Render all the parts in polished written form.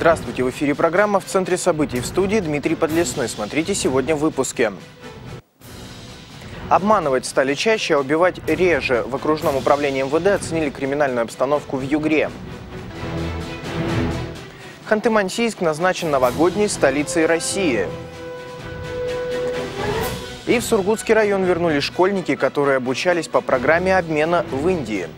Здравствуйте, в эфире программа «В центре событий», в студии Дмитрий Подлесной. Смотрите сегодня в выпуске. Обманывать стали чаще, а убивать реже. В окружном управлении МВД оценили криминальную обстановку в Югре. Ханты-Мансийск назначен новогодней столицей России. И в Сургутский район вернулись школьники, которые обучались по программе обмена в Индии.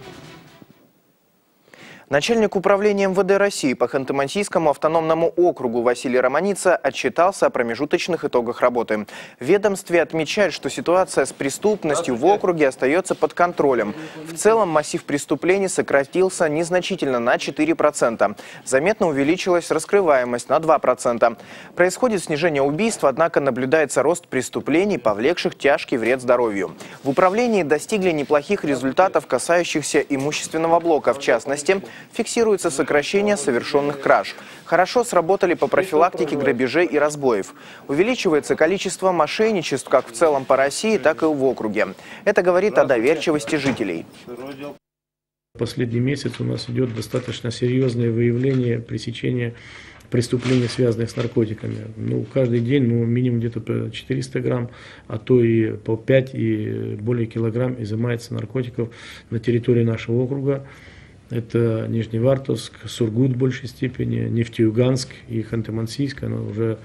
Начальник управления МВД России по Ханты-Мансийскому автономному округу Василий Романица отчитался о промежуточных итогах работы. В ведомстве отмечают, что ситуация с преступностью в округе остается под контролем. В целом массив преступлений сократился незначительно на 4%. Заметно увеличилась раскрываемость на 2%. Происходит снижение убийств, однако наблюдается рост преступлений, повлекших тяжкий вред здоровью. В управлении достигли неплохих результатов, касающихся имущественного блока. В частности, фиксируется сокращение совершенных краж. Хорошо сработали по профилактике грабежей и разбоев. Увеличивается количество мошенничеств как в целом по России, так и в округе. Это говорит о доверчивости жителей. Последний месяц у нас идет достаточно серьезное выявление, пресечение преступлений, связанных с наркотиками. Каждый день минимум где-то по 400 грамм, а то и по 5 и более килограмм изымается наркотиков на территории нашего округа. Это Нижневартовск, Сургут в большей степени, Нефтеюганск и Ханты-Мансийск. Оно уже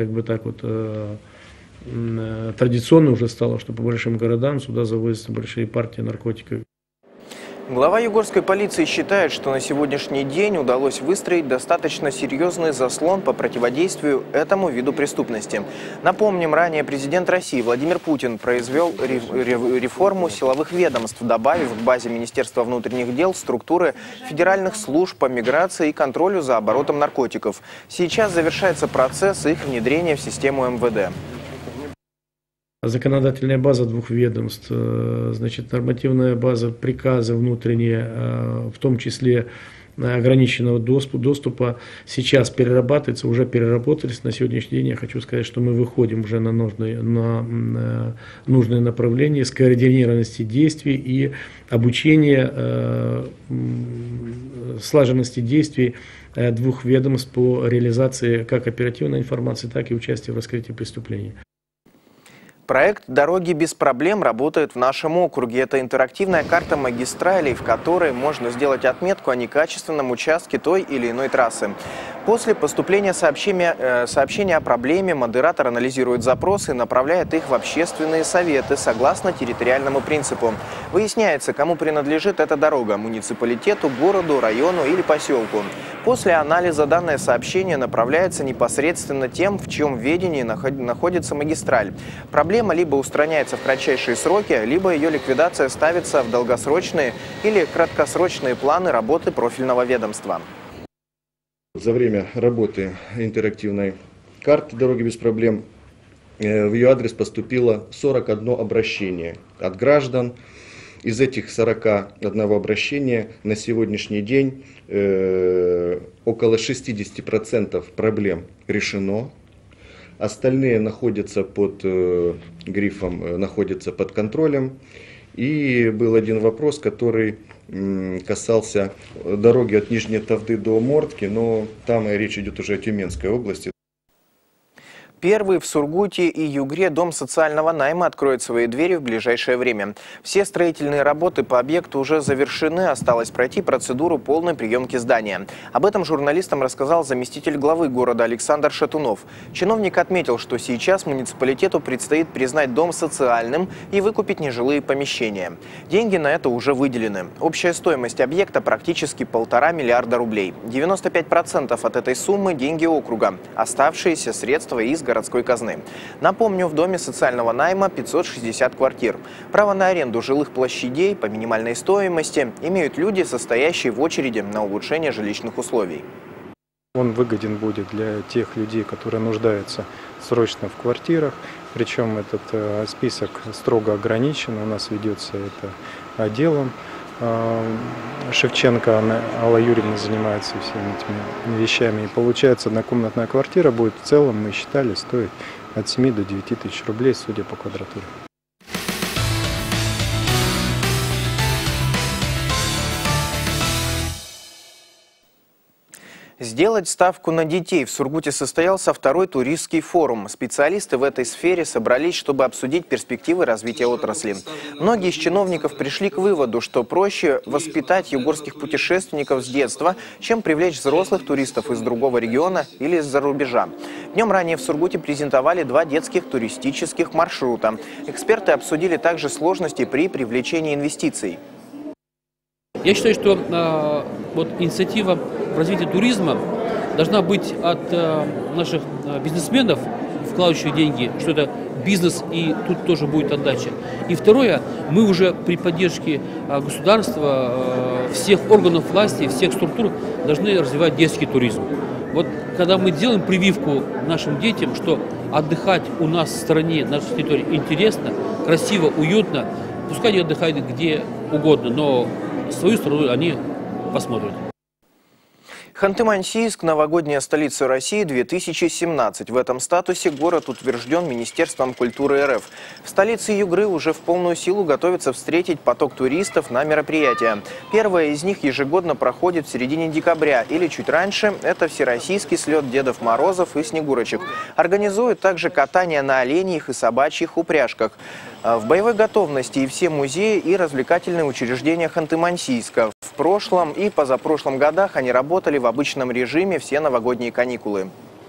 традиционно уже стало, что по большим городам сюда завозятся большие партии наркотиков. Глава югорской полиции считает, что на сегодняшний день удалось выстроить достаточно серьезный заслон по противодействию этому виду преступности. Напомним, ранее президент России Владимир Путин произвел реформу силовых ведомств, добавив к базе Министерства внутренних дел структуры федеральных служб по миграции и контролю за оборотом наркотиков. Сейчас завершается процесс их внедрения в систему МВД. Законодательная база двух ведомств, нормативная база, приказы внутренние, в том числе ограниченного доступа, сейчас перерабатывается, уже переработались. На сегодняшний день я хочу сказать, что мы выходим уже на нужное направление скоординированности действий и обучения слаженности действий двух ведомств по реализации как оперативной информации, так и участия в раскрытии преступлений. Проект «Дороги без проблем» работает в нашем округе. Это интерактивная карта магистралей, в которой можно сделать отметку о некачественном участке той или иной трассы. После поступления сообщения о проблеме модератор анализирует запросы и направляет их в общественные советы согласно территориальному принципу. Выясняется, кому принадлежит эта дорога – муниципалитету, городу, району или поселку. После анализа данное сообщение направляется непосредственно тем, в чьем ведении находится магистраль. Проблема либо устраняется в кратчайшие сроки, либо ее ликвидация ставится в долгосрочные или краткосрочные планы работы профильного ведомства. За время работы интерактивной карты «Дороги без проблем» в ее адрес поступило 41 обращение от граждан. Из этих 41 обращения на сегодняшний день около 60% проблем решено. Остальные находятся под грифом, находятся под контролем. И был один вопрос, который касался дороги от Нижней Тавды до Мортки, но там речь идет уже о Тюменской области. Первый в Сургуте и Югре дом социального найма откроет свои двери в ближайшее время. Все строительные работы по объекту уже завершены, осталось пройти процедуру полной приемки здания. Об этом журналистам рассказал заместитель главы города Александр Шатунов. Чиновник отметил, что сейчас муниципалитету предстоит признать дом социальным и выкупить нежилые помещения. Деньги на это уже выделены. Общая стоимость объекта практически 1,5 миллиарда рублей. 95% от этой суммы – деньги округа, оставшиеся средства из городской казны. Напомню, в доме социального найма 560 квартир. Право на аренду жилых площадей по минимальной стоимости имеют люди, состоящие в очереди на улучшение жилищных условий. Он выгоден будет для тех людей, которые нуждаются срочно в квартирах. Причем этот список строго ограничен. У нас ведется это делом. Шевченко Алла Юрьевна занимается всеми этими вещами. И получается, однокомнатная квартира будет в целом, мы считали, стоить от 7 до 9 тысяч рублей, судя по квадратуре. Сделать ставку на детей. В Сургуте состоялся второй туристский форум. Специалисты в этой сфере собрались, чтобы обсудить перспективы развития отрасли. Многие из чиновников пришли к выводу, что проще воспитать югорских путешественников с детства, чем привлечь взрослых туристов из другого региона или из-за рубежа. Днем ранее в Сургуте презентовали 2 детских туристических маршрута. Эксперты обсудили также сложности при привлечении инвестиций. Я считаю, что инициатива в развитии туризма должна быть от наших бизнесменов, вкладывающих деньги, что это бизнес, и тут тоже будет отдача. И второе, мы уже при поддержке государства, всех органов власти, всех структур должны развивать детский туризм. Вот когда мы делаем прививку нашим детям, что отдыхать у нас в стране, на нашей территории интересно, красиво, уютно, пускай они отдыхают где угодно, но свою страну они посмотрят. Ханты-Мансийск – новогодняя столица России 2017. В этом статусе город утвержден Министерством культуры РФ. В столице Югры уже в полную силу готовятся встретить поток туристов на мероприятия. Первое из них ежегодно проходит в середине декабря или чуть раньше. Это всероссийский слет Дедов Морозов и Снегурочек. Организуют также катание на оленьих и собачьих упряжках. В боевой готовности и все музеи и развлекательные учреждения Ханты-Мансийска. В прошлом и позапрошлом годах они работали в обычном режиме все новогодние каникулы.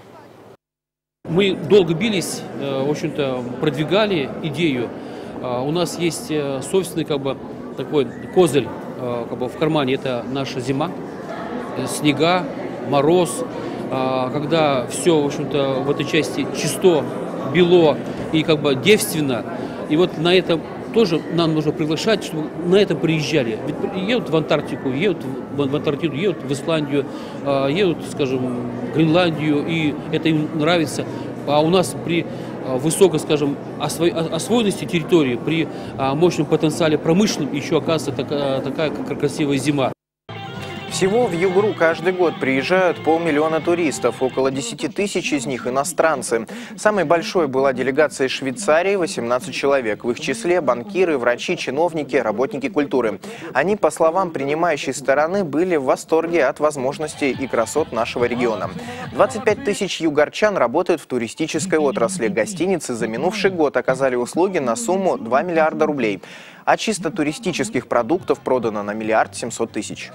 Мы долго бились, в общем-то, продвигали идею. У нас есть собственный такой козырь в кармане, это наша зима, снега, мороз, когда все, в общем-то, в этой части чисто, бело и девственно. И вот на этом тоже нам нужно приглашать, чтобы на это приезжали. Ведь едут в Антарктику, едут в Антарктиду, едут в Исландию, едут, скажем, в Гренландию, и это им нравится. А у нас при высокой, скажем, освоенности территории, при мощном потенциале промышленном еще оказывается такая красивая зима. Всего в Югру каждый год приезжают 500 000 туристов, около 10 тысяч из них иностранцы. Самой большой была делегация из Швейцарии, 18 человек. В их числе банкиры, врачи, чиновники, работники культуры. Они, по словам принимающей стороны, были в восторге от возможностей и красот нашего региона. 25 тысяч югорчан работают в туристической отрасли. Гостиницы за минувший год оказали услуги на сумму 2 миллиарда рублей. А чисто туристических продуктов продано на 1 700 000 000.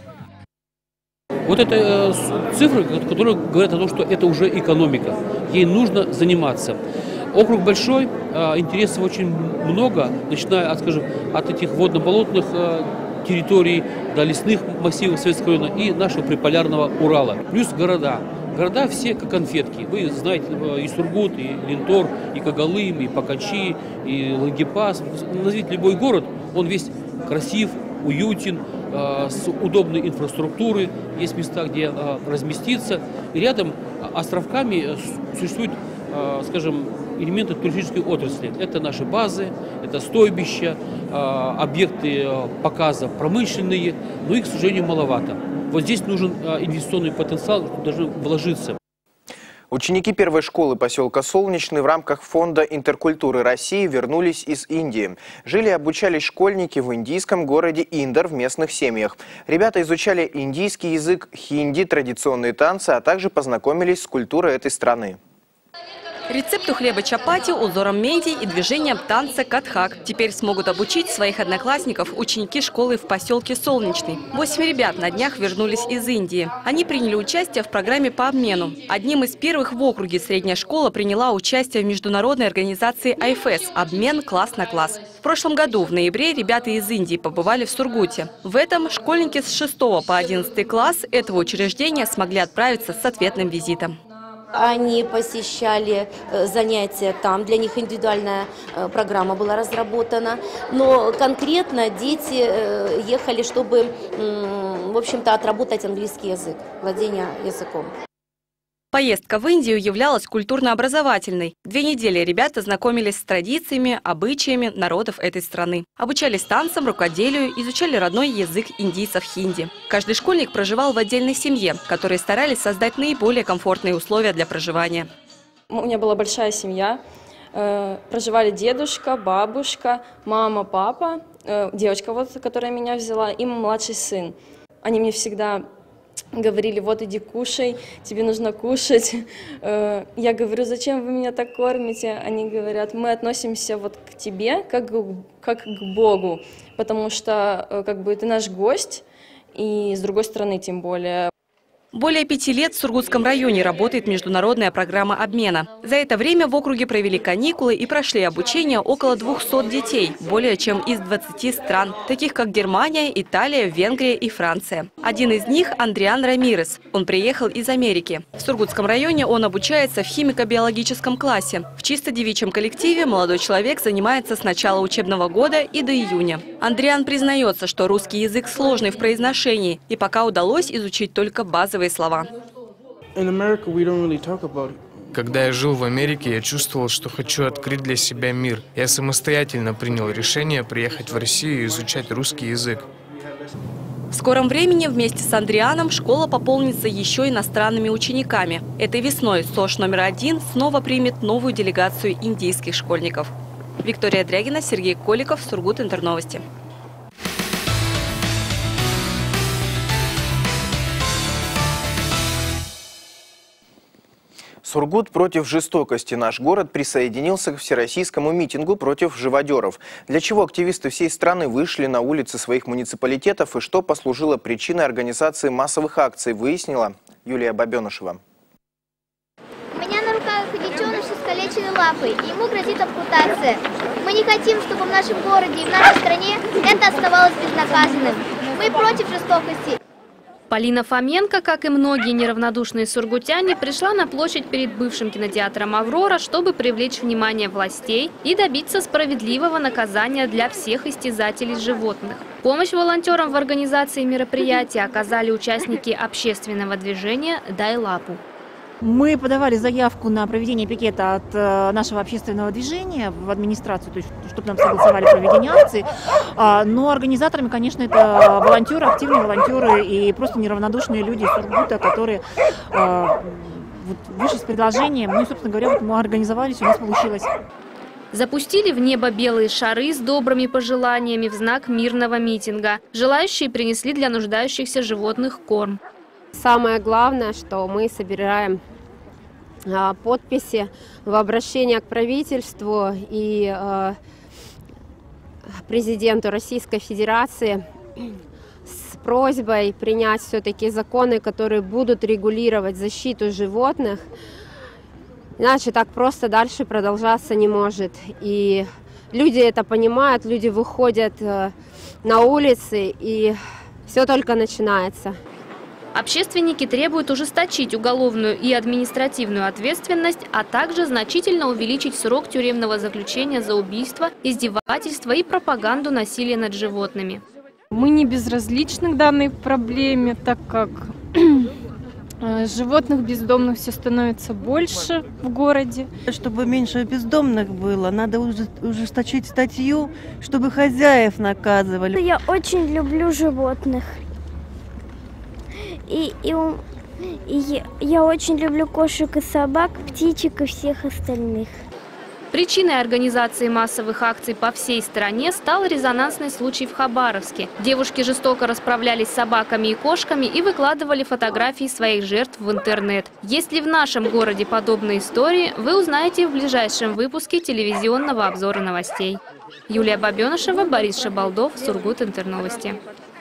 Вот это цифры, которые говорят о том, что это уже экономика. Ей нужно заниматься. Округ большой, интересов очень много, начиная от этих водно-болотных территорий до лесных массивов Советского района и нашего приполярного Урала. Плюс города. Города все как конфетки. Вы знаете, и Сургут, и Линтор, и Когалым, и Пакачи, и Лангепас. Назовите любой город, он весь красив, уютен, с удобной инфраструктурой, есть места, где разместиться. И рядом островками существуют, скажем, элементы туристической отрасли. Это наши базы, это стойбища, объекты показа промышленные, но их, к сожалению, маловато. Вот здесь нужен инвестиционный потенциал, должны вложиться. Ученики первой школы поселка Солнечный в рамках Фонда интеркультуры России вернулись из Индии. Жили и обучались школьники в индийском городе Индор в местных семьях. Ребята изучали индийский язык, хинди, традиционные танцы, а также познакомились с культурой этой страны. Рецепту хлеба чапати, узором мехди и движением танца катхак теперь смогут обучить своих одноклассников ученики школы в поселке Солнечный. 8 ребят на днях вернулись из Индии. Они приняли участие в программе по обмену. Одним из первых в округе средняя школа приняла участие в международной организации IFES «Обмен класс на класс». В прошлом году, в ноябре, ребята из Индии побывали в Сургуте. В этом школьники с 6 по 11 класс этого учреждения смогли отправиться с ответным визитом. Они посещали занятия там, для них индивидуальная программа была разработана. Но конкретно дети ехали, чтобы, в общем-то, отработать английский язык, владение языком. Поездка в Индию являлась культурно-образовательной. 2 недели ребята знакомились с традициями, обычаями народов этой страны. Обучались танцам, рукоделию, изучали родной язык индийцев хинди. Каждый школьник проживал в отдельной семье, которые старались создать наиболее комфортные условия для проживания. У меня была большая семья. Проживали дедушка, бабушка, мама, папа, девочка, которая меня взяла, и младший сын. Они мне всегда говорили: вот иди кушай, тебе нужно кушать. Я говорю: зачем вы меня так кормите? Они говорят: мы относимся вот к тебе как к Богу, потому что как бы ты наш гость, и с другой стороны тем более. Более 5 лет в Сургутском районе работает международная программа обмена. За это время в округе провели каникулы и прошли обучение около 200 детей, более чем из 20 стран, таких как Германия, Италия, Венгрия и Франция. Один из них – Андриан Рамирес. Он приехал из Америки. В Сургутском районе он обучается в химико-биологическом классе. В чисто девичьем коллективе молодой человек занимается с начала учебного года и до июня. Андриан признается, что русский язык сложный в произношении, и пока удалось изучить только базовые слова. Когда я жил в Америке, я чувствовал, что хочу открыть для себя мир. Я самостоятельно принял решение приехать в Россию и изучать русский язык. В скором времени вместе с Андрианом школа пополнится еще иностранными учениками. Этой весной СОЖ номер 1 снова примет новую делегацию индийских школьников. Виктория Дрягина, Сергей Коликов, Сургут Интерновости. Сургут против жестокости. Наш город присоединился к всероссийскому митингу против живодеров. Для чего активисты всей страны вышли на улицы своих муниципалитетов и что послужило причиной организации массовых акций, выяснила Юлия Бабенышева. У меня на руках детеныш с искалеченной лапой, и ему грозит ампутация. Мы не хотим, чтобы в нашем городе и в нашей стране это оставалось безнаказанным. Мы против жестокости. Полина Фоменко, как и многие неравнодушные сургутяне, пришла на площадь перед бывшим кинотеатром «Аврора», чтобы привлечь внимание властей и добиться справедливого наказания для всех истязателей животных. Помощь волонтерам в организации мероприятия оказали участники общественного движения «Дай лапу». Мы подавали заявку на проведение пикета от нашего общественного движения в администрацию, то есть чтобы нам согласовали проведение акции. Но организаторами, конечно, это волонтеры, активные волонтеры и просто неравнодушные люди из Сургута, которые вышли с предложением. Ну и, собственно говоря, вот мы организовались, у нас получилось. Запустили в небо белые шары с добрыми пожеланиями в знак мирного митинга. Желающие принесли для нуждающихся животных корм. Самое главное, что мы собираем подписи в обращение к правительству и президенту Российской Федерации с просьбой принять все-таки законы, которые будут регулировать защиту животных. Иначе так просто дальше продолжаться не может. И люди это понимают, люди выходят на улицы, и все только начинается. Общественники требуют ужесточить уголовную и административную ответственность, а также значительно увеличить срок тюремного заключения за убийство, издевательство и пропаганду насилия над животными. Мы не безразличны к данной проблеме, так как животных бездомных все становится больше в городе. Чтобы меньше бездомных было, надо ужесточить статью, чтобы хозяев наказывали. Я очень люблю животных. И я очень люблю кошек и собак, птичек и всех остальных. Причиной организации массовых акций по всей стране стал резонансный случай в Хабаровске. Девушки жестоко расправлялись с собаками и кошками и выкладывали фотографии своих жертв в интернет. Есть ли в нашем городе подобные истории, вы узнаете в ближайшем выпуске телевизионного обзора новостей. Юлия Бабенышева, Борис Шабалдов, Сургут Интерновости.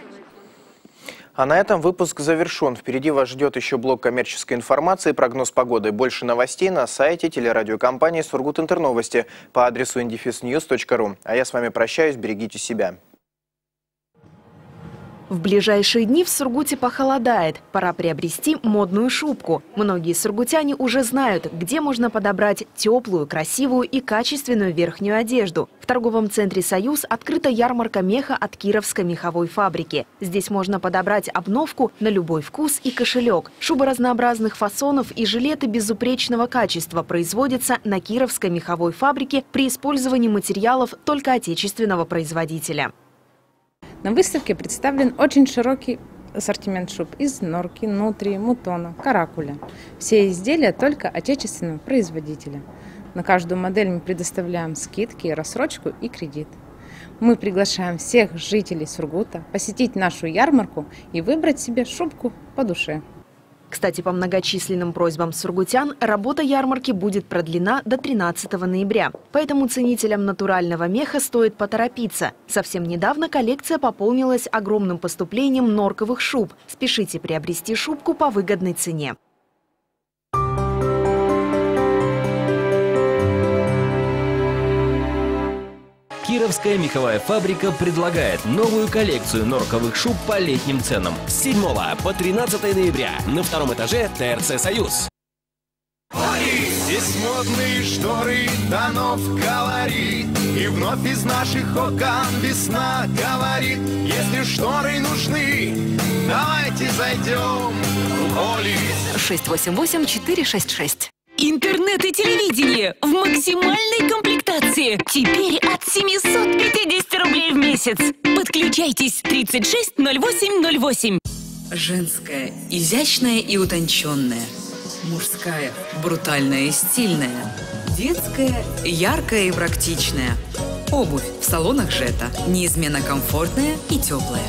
А на этом выпуск завершен. Впереди вас ждет еще блок коммерческой информации, прогноз погоды. Больше новостей на сайте телерадиокомпании «Сургут Интерновости» по адресу indefisnews.ru. А я с вами прощаюсь. Берегите себя. В ближайшие дни в Сургуте похолодает. Пора приобрести модную шубку. Многие сургутяне уже знают, где можно подобрать теплую, красивую и качественную верхнюю одежду. В торговом центре «Союз» открыта ярмарка меха от Кировской меховой фабрики. Здесь можно подобрать обновку на любой вкус и кошелек. Шубы разнообразных фасонов и жилеты безупречного качества производятся на Кировской меховой фабрике при использовании материалов только отечественного производителя. На выставке представлен очень широкий ассортимент шуб из норки, нутрии, мутона, каракуля. Все изделия только отечественного производителя. На каждую модель мы предоставляем скидки, рассрочку и кредит. Мы приглашаем всех жителей Сургута посетить нашу ярмарку и выбрать себе шубку по душе. Кстати, по многочисленным просьбам сургутян, работа ярмарки будет продлена до 13 ноября. Поэтому ценителям натурального меха стоит поторопиться. Совсем недавно коллекция пополнилась огромным поступлением норковых шуб. Спешите приобрести шубку по выгодной цене. Кировская меховая фабрика предлагает новую коллекцию норковых шуб по летним ценам. С 7 по 13 ноября на втором этаже ТРЦ «Союз». Здесь модные шторы, тонов колорит, и вновь из наших окон весна говорит: если шторы нужны, давайте зайдем в Холли. 688-466. Интернет и телевидение в максимальной комплектации. Теперь от 750 рублей в месяц. Подключайтесь 360808. Женская, изящная и утонченная. Мужская, брутальная и стильная. Детская, яркая и практичная. Обувь в салонах Жета. Неизменно комфортная и теплая.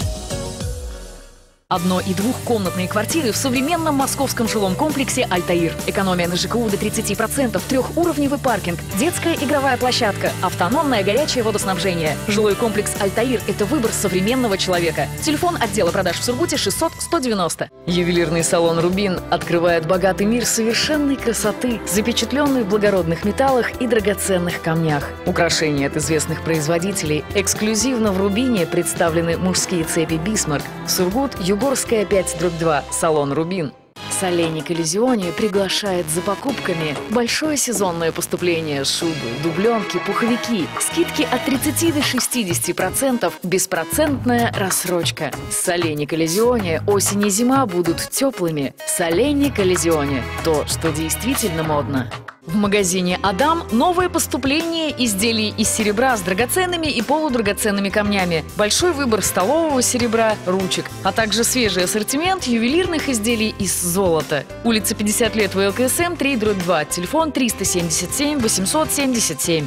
Одно- и двухкомнатные квартиры в современном московском жилом комплексе «Альтаир». Экономия на ЖКУ до 30%, трехуровневый паркинг, детская игровая площадка, автономное горячее водоснабжение. Жилой комплекс «Альтаир» – это выбор современного человека. Телефон отдела продаж в Сургуте 600-190. Ювелирный салон «Рубин» открывает богатый мир совершенной красоты, запечатленный в благородных металлах и драгоценных камнях. Украшения от известных производителей. Эксклюзивно в «Рубине» представлены мужские цепи «Бисмарк». Сургут, Югорская 5/2, салон «Рубин». Соленик Иллюзионе приглашает за покупками. Большое сезонное поступление: шубы, дубленки, пуховики. Скидки от 30 до 60%, беспроцентная рассрочка. Соленик Иллюзионе осень и зима будут теплыми. Соленик Иллюзионе – то, что действительно модно. В магазине «Адам» новое поступление изделий из серебра с драгоценными и полудрагоценными камнями. Большой выбор столового серебра, ручек, а также свежий ассортимент ювелирных изделий из золота. Улица 50 лет ВЛКСМ 3/2, телефон 377 877.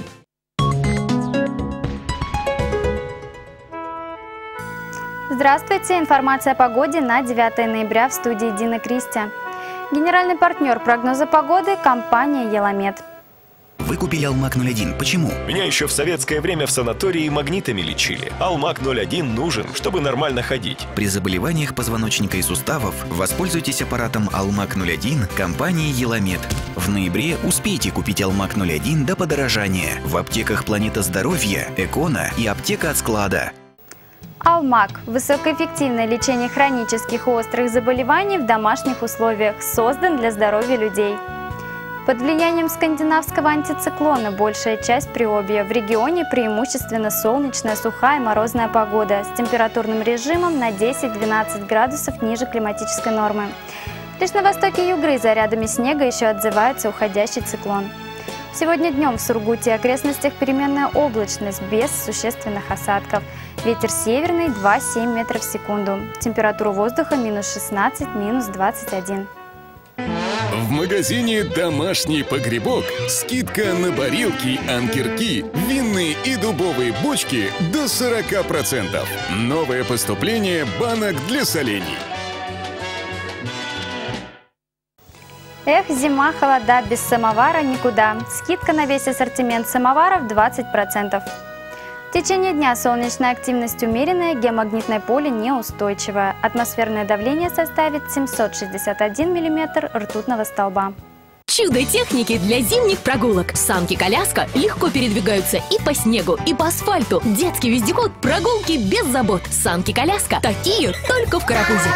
Здравствуйте! Информация о погоде на 9 ноября в студии Дина Кристи. Генеральный партнер прогноза погоды – компания «Еламед». Вы купили Алмак-01. Почему? Меня еще в советское время в санатории магнитами лечили. Алмак-01 нужен, чтобы нормально ходить. При заболеваниях позвоночника и суставов воспользуйтесь аппаратом Алмак-01 компании «Еламед». В ноябре успейте купить Алмак-01 до подорожания в аптеках «Планета здоровья», «Экона» и «Аптека от склада». Алмак – высокоэффективное лечение хронических и острых заболеваний в домашних условиях, создан для здоровья людей. Под влиянием скандинавского антициклона большая часть Приобья. В регионе преимущественно солнечная, сухая и морозная погода с температурным режимом на 10-12 градусов ниже климатической нормы. Лишь на востоке Югры за рядами снега еще отзывается уходящий циклон. Сегодня днем в Сургуте и окрестностях переменная облачность без существенных осадков. Ветер северный 2,7 метров в секунду. Температура воздуха -16, -21. В магазине «Домашний погребок» скидка на барилки, анкерки, винные и дубовые бочки до 40%. Новое поступление банок для солений. Эх, зима, холода, без самовара никуда. Скидка на весь ассортимент самоваров 20%. В течение дня солнечная активность умеренная, геомагнитное поле неустойчивое. Атмосферное давление составит 761 мм ртутного столба. Чудо техники для зимних прогулок. Санки-коляска легко передвигаются и по снегу, и по асфальту. Детский вездеход, прогулки без забот. Санки-коляска такие только в Карапузе.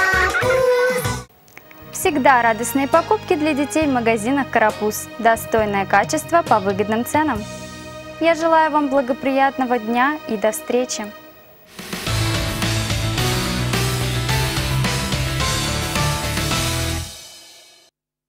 Всегда радостные покупки для детей в магазинах «Карапуз». Достойное качество по выгодным ценам. Я желаю вам благоприятного дня и до встречи!